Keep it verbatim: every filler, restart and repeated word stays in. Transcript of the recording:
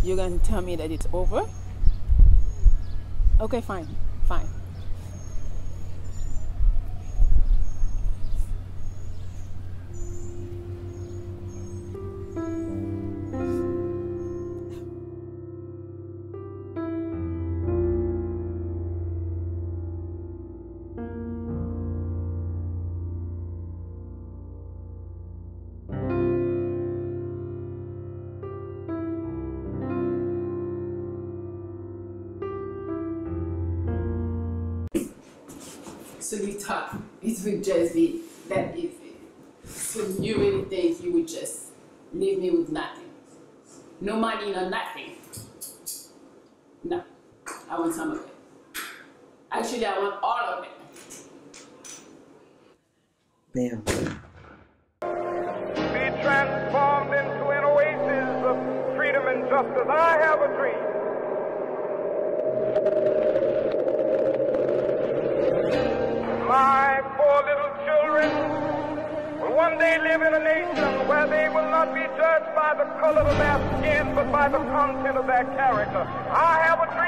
You're going to tell me that it's over? Okay, fine, fine. So you thought it would just be that easy. So you really think you would just leave me with nothing? No money, no nothing? No, I want some of it. Actually, I want all of it. Bam. Be transformed into an oasis of freedom and justice. I have a dream. My four little children will one day live in a nation where they will not be judged by the color of their skin, but by the content of their character. I have a dream.